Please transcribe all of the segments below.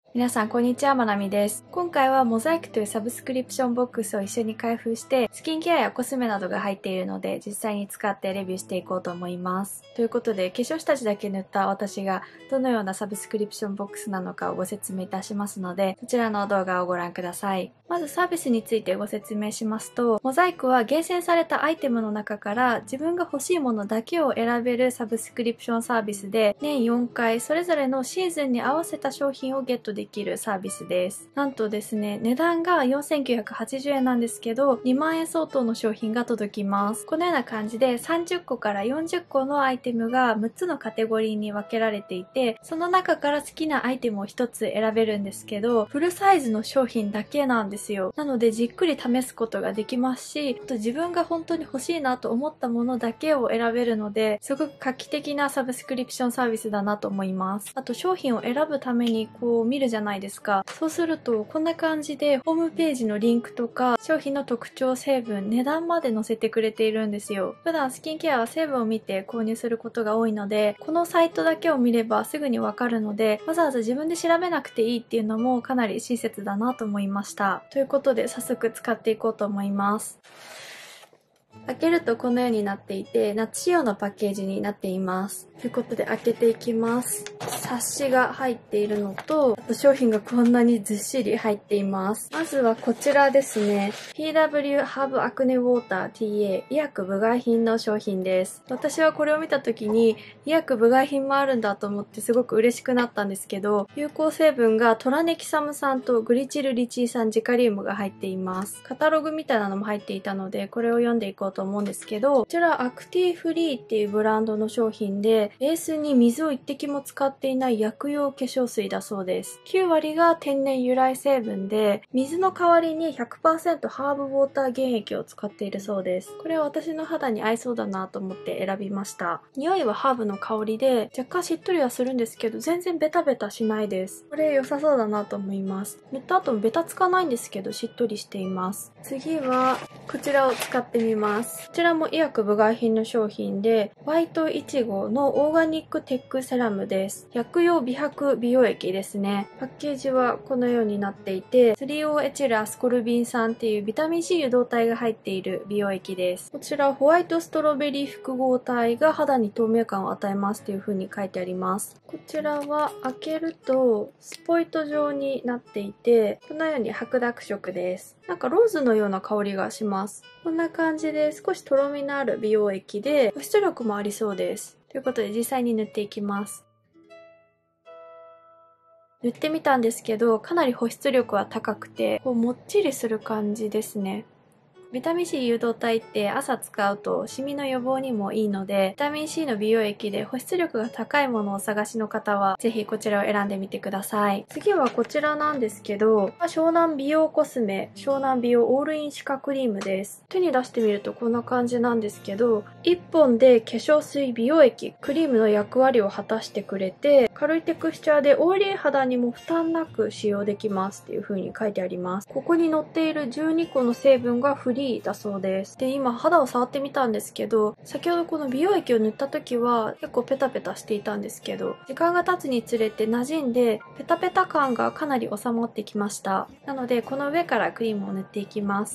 皆さん、こんにちは。まなみです。今回はモザイクというサブスクリプションボックスを一緒に開封して、スキンケアやコスメなどが入っているので、実際に使ってレビューしていこうと思います。ということで、化粧下地だけ塗った私がどのようなサブスクリプションボックスなのかをご説明いたしますので、そちらの動画をご覧ください。まずサービスについてご説明しますと、モザイクは厳選されたアイテムの中から自分が欲しいものだけを選べるサブスクリプションサービスで、年4回それぞれのシーズンに合わせた商品をゲットできるサービスです。なんとですね、値段が4980円なんですけど、2万円相当の商品が届きます。このような感じで30個から40個のアイテムが6つのカテゴリーに分けられていて、その中から好きなアイテムを1つ選べるんですけど、フルサイズの商品だけなんですよ。なのでじっくり試すことができますし、あと自分が本当に欲しいなと思ったものだけを選べるので、すごく画期的なサブスクリプションサービスだなと思います。あと商品を選ぶためにこう見るじゃないですか。そうするとこんな感じでホームページのリンクとか商品の特徴、成分、値段まで載せてくれているんですよ。普段スキンケアは成分を見て購入することが多いので、このサイトだけを見ればすぐにわかるので、わざわざ自分で調べなくていいっていうのもかなり親切だなと思いました。ということで早速使っていこうと思います。開けるとこのようになっていて、夏仕様のパッケージになっています。ということで開けていきます。冊子が入っているのと、あと商品がこんなにずっしり入っています。まずはこちらですね。PW ハーブアクネウォーター TA 医薬部外品の商品です。私はこれを見た時に医薬部外品もあるんだと思ってすごく嬉しくなったんですけど、有効成分がトラネキサム酸とグリチルリチー酸ジカリウムが入っています。カタログみたいなのも入っていたので、これを読んでいこうと思うんですけど、こちらアクティフリーっていうブランドの商品で、ベースに水を一滴も使っていない薬用化粧水だそうです。9割が天然由来成分で、水の代わりに 100% ハーブウォーター原液を使っているそうです。これは私の肌に合いそうだなと思って選びました。匂いはハーブの香りで、若干しっとりはするんですけど、全然ベタベタしないです。これ良さそうだなと思います。塗った後もベタつかないんですけど、しっとりしています。次は、こちらを使ってみます。こちらも医薬部外品の商品で、ホワイトイチゴのオーガニックテックセラムです。薬用美白美容液ですね。パッケージはこのようになっていて、3OL エチルアスコルビン酸っていうビタミン C 誘導体が入っている美容液です。こちらホワイトストロベリー複合体が肌に透明感を与えますという風に書いてあります。こちらは開けるとスポイト状になっていて、このように白濁色です。なんかローズのような香りがします。こんな感じで少しとろみのある美容液で保湿力もありそうです。ということで実際に塗っていきます。塗ってみたんですけど、かなり保湿力は高くて、こうもっちりする感じですね。ビタミン C 誘導体って朝使うとシミの予防にもいいので、ビタミン C の美容液で保湿力が高いものをお探しの方は、ぜひこちらを選んでみてください。次はこちらなんですけど、湘南美容コスメ、湘南美容オールイン歯科クリームです。手に出してみるとこんな感じなんですけど、1本で化粧水、美容液、クリームの役割を果たしてくれて、軽いテクスチャーでオイリー肌にも負担なく使用できますっていう風に書いてあります。ここに載っている12個の成分がフリーだそうです。で、今肌を触ってみたんですけど、先ほどこの美容液を塗った時は結構ペタペタしていたんですけど、時間が経つにつれて馴染んで、ペタペタ感がかなり収まってきました。なので、この上からクリームを塗っていきます。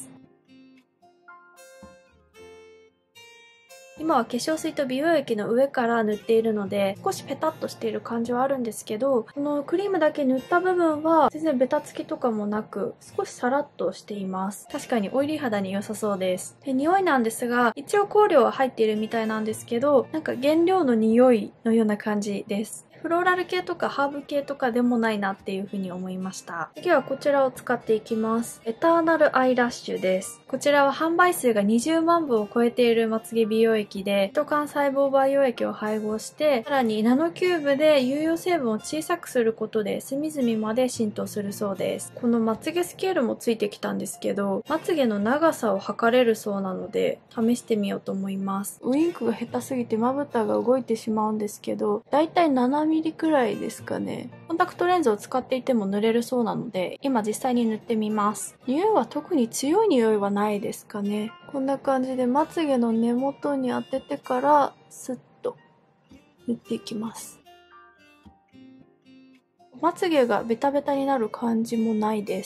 今は化粧水と美容液の上から塗っているので、少しペタッとしている感じはあるんですけど、このクリームだけ塗った部分は全然ベタつきとかもなく、少しサラッとしています。確かにオイリー肌に良さそうです。で、匂いなんですが、一応香料は入っているみたいなんですけど、なんか原料の匂いのような感じです。フローラル系とかハーブ系とかでもないなっていう風に思いました。次はこちらを使っていきます。エターナルアイラッシュです。こちらは販売数が20万部を超えているまつげ美容液で、ヒト幹細胞培養液を配合して、さらにナノキューブで有用成分を小さくすることで隅々まで浸透するそうです。このまつげスケールもついてきたんですけど、まつげの長さを測れるそうなので、試してみようと思います。ウインクが下手すぎてまぶたが動いてしまうんですけど、だいたい7ミリくらいですかね。コンタクトレンズを使っていても塗れるそうなので、今実際に塗ってみます。匂いは特に強い匂いはないですかね。こんな感じでまつげの根元に当ててからスッと塗っていきます。 まつげがベタベタになる感じもないです。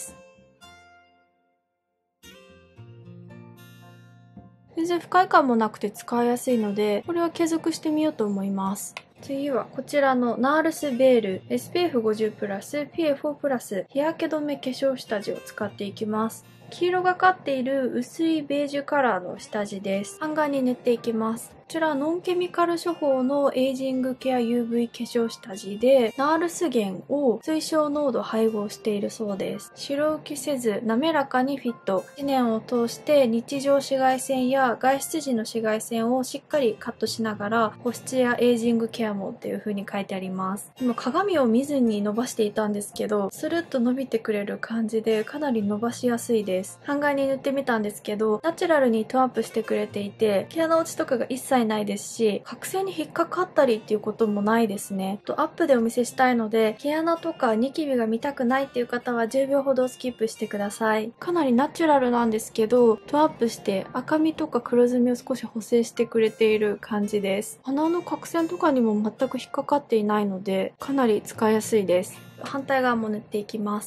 全然不快感もなくて使いやすいので、これは継続してみようと思います。次はこちらのナールスベール SPF50+、PA4+日焼け止め化粧下地を使っていきます。黄色がかっている薄いベージュカラーの下地です。半眼に塗っていきます。こちらノンケミカル処方のエイジングケア UV 化粧下地で、ナールス源を水晶濃度配合しているそうです。白浮きせず滑らかにフィット。1年を通して日常紫外線や外出時の紫外線をしっかりカットしながら保湿やエイジングケアもっていう風に書いてあります。今鏡を見ずに伸ばしていたんですけど、スルッと伸びてくれる感じでかなり伸ばしやすいです。半眼に塗ってみたんですけど、ナチュラルにトーンアップしてくれていて、毛穴落ちとかが一切ないですし、角栓に引っかかったりっていうこともないですね。アップでお見せしたいので、毛穴とかニキビが見たくないっていう方は10秒ほどスキップしてください。かなりナチュラルなんですけど、トーンアップして赤みとか黒ずみを少し補正してくれている感じです。鼻の角栓とかにも全く引っかかっていないので、かなり使いやすいです。反対側も塗っていきます。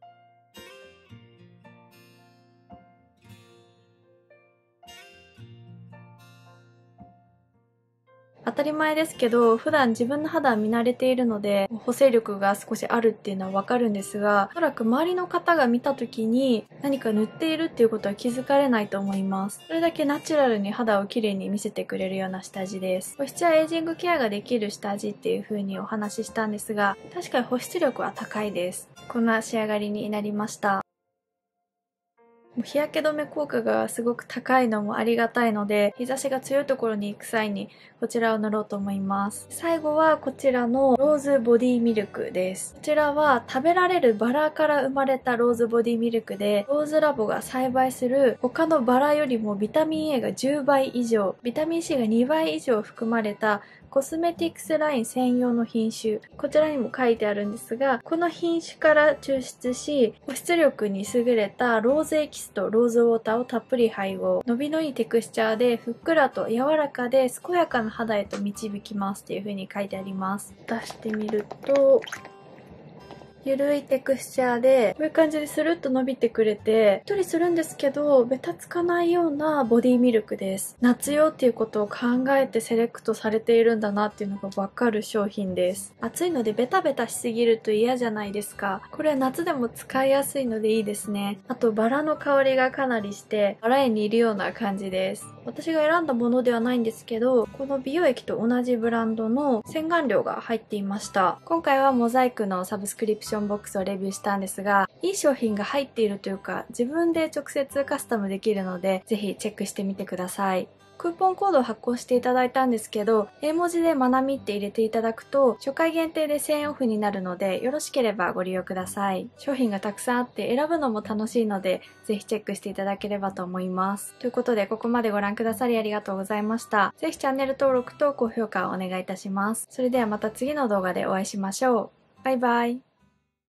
当たり前ですけど、普段自分の肌は見慣れているので、補正力が少しあるっていうのはわかるんですが、おそらく周りの方が見た時に何か塗っているっていうことは気づかれないと思います。それだけナチュラルに肌を綺麗に見せてくれるような下地です。保湿やエイジングケアができる下地っていう風にお話ししたんですが、確かに保湿力は高いです。こんな仕上がりになりました。日焼け止め効果がすごく高いのもありがたいので、日差しが強いところに行く際にこちらを塗ろうと思います。最後はこちらのローズボディミルクです。こちらは食べられるバラから生まれたローズボディミルクで、ローズラボが栽培する他のバラよりもビタミン A が10倍以上、ビタミン C が2倍以上含まれたコスメティクスライン専用の品種。こちらにも書いてあるんですが、この品種から抽出し、保湿力に優れたローズエキスとローズウォーターをたっぷり配合。伸びのいいテクスチャーでふっくらと柔らかで健やかな肌へと導きますっていう風に書いてあります。出してみると、ゆるいテクスチャーで、こういう感じでスルッと伸びてくれて、しっとりするんですけど、ベタつかないようなボディミルクです。夏用っていうことを考えてセレクトされているんだなっていうのがわかる商品です。暑いのでベタベタしすぎると嫌じゃないですか。これは夏でも使いやすいのでいいですね。あとバラの香りがかなりして、バラ園にいるような感じです。私が選んだものではないんですけど、この美容液と同じブランドの洗顔料が入っていました。今回はモザイクのサブスクリプションボックスをレビューしたんですが、いい商品が入っているというか、自分で直接カスタムできるので、ぜひチェックしてみてください。クーポンコードを発行していただいたんですけど、英文字でまなみって入れていただくと、初回限定で1000円オフになるので、よろしければご利用ください。商品がたくさんあって選ぶのも楽しいので、ぜひチェックしていただければと思います。ということで、ここまでご覧くださりありがとうございました。ぜひチャンネル登録と高評価をお願いいたします。それではまた次の動画でお会いしましょう。バイバイ。